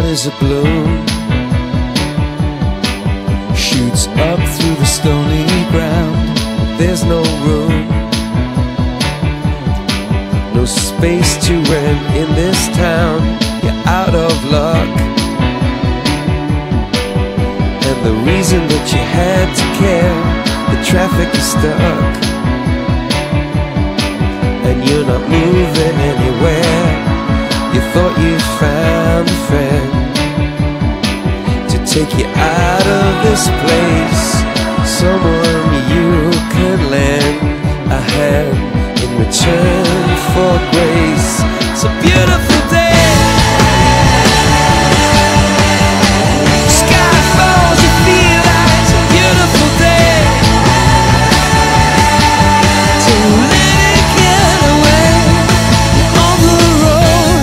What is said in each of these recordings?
is a bloom, shoots up through the stony ground. There's no room, no space to rent in this town. You're out of luck, and the reason that you had to care, the traffic is stuck, and you're not moving anywhere. You thought you'd found a friend to take you out of this place, someone you could lend a hand in return for grace. It's a beautiful day, sky falls, you feel like it's a beautiful day. So let it get away on the road,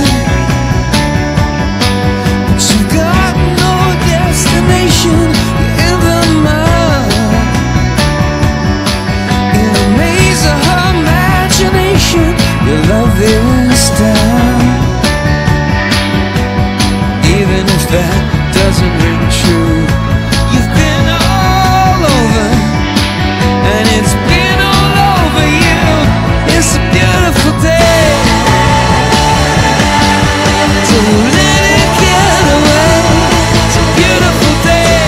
but you've got no destination. You're in the mud, in the maze of her imagination. Your love is down, even if that doesn't ring true. You've been all over, and it's been all over you. It's a beautiful day, so let it get away. It's a beautiful day.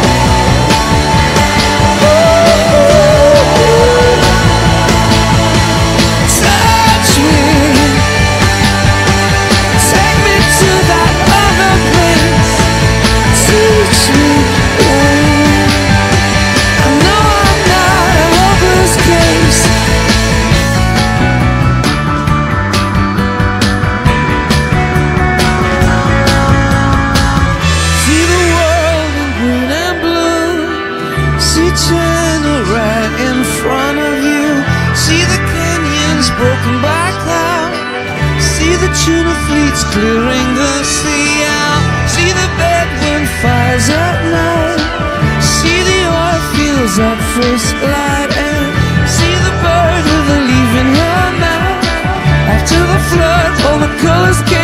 Touch me, take me to that other place. Teach me, I know I'm not a hopeless case. See the world in green and blue, see China right in front of you, see the canyons broken by cloud, see the tuna fleets clearing the sea out, see the bedroom fires at night, see the oil fields at first light, and see the bird with a leaf in her mouth. After the flood, all the colors came